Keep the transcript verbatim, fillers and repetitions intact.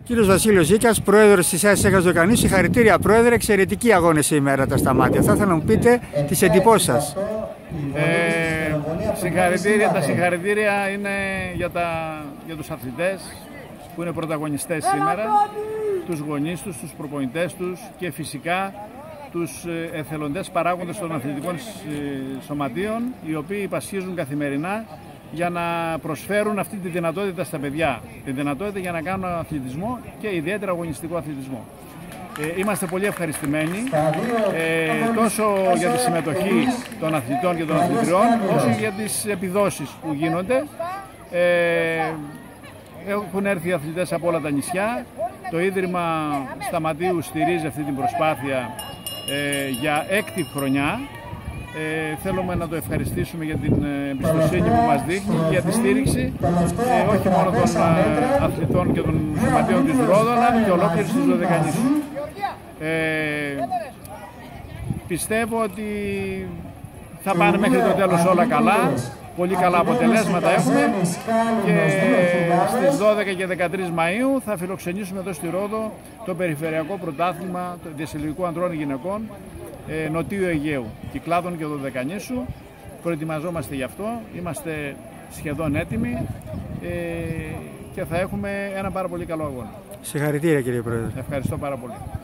Κύριος Βασίλειος Ζήκας, πρόεδρος της ΑΕΣ Έχας Δωκανήσου. Συγχαρητήρια, πρόεδρε, εξαιρετική αγώνες σήμερα τα Σταμάτια. Θα ήθελα να μου πείτε τις εντυπώσεις σας. Ε, συγχαρητήρια, τα συγχαρητήρια είναι για, τα, για τους αθλητές που είναι πρωταγωνιστές σήμερα, τους γονείς τους, τους προπονητές τους και φυσικά τους εθελοντές παράγοντες των αθλητικών σωματείων, οι οποίοι υπασχίζουν καθημερινά για να προσφέρουν αυτή τη δυνατότητα στα παιδιά, τη δυνατότητα για να κάνουν αθλητισμό και ιδιαίτερα αγωνιστικό αθλητισμό. Ε, είμαστε πολύ ευχαριστημένοι ε, τόσο για τη συμμετοχή των αθλητών και των αθλητριών, όσο και για τις επιδόσεις που γίνονται. Ε, έχουν έρθει οι αθλητές από όλα τα νησιά. Το Ίδρυμα Σταματίου στηρίζει αυτή την προσπάθεια ε, για έκτη χρονιά. Ε, θέλουμε να το ευχαριστήσουμε για την εμπιστοσύνη που μας δείχνει και για τη στήριξη ε, όχι μόνο των ε, αθλητών και των σωματείων της Ρόδωνα και ολόκληρης της Δωδεκανήσου. Ε, πιστεύω ότι θα πάνε μέχρι το τέλος όλα καλά, πολύ καλά αποτελέσματα έχουμε και στις δώδεκα και δεκατρείς Μαΐου θα φιλοξενήσουμε εδώ στη Ρόδο το Περιφερειακό Πρωτάθλημα Διασυλλογικού Ανδρών Γυναικών Νοτίου Αιγαίου, Κυκλάδων και Δωδεκανήσου. Προετοιμαζόμαστε γι' αυτό, είμαστε σχεδόν έτοιμοι ε, και θα έχουμε ένα πάρα πολύ καλό αγώνα. Συγχαρητήρια, κύριε Πρόεδρε. Ευχαριστώ πάρα πολύ.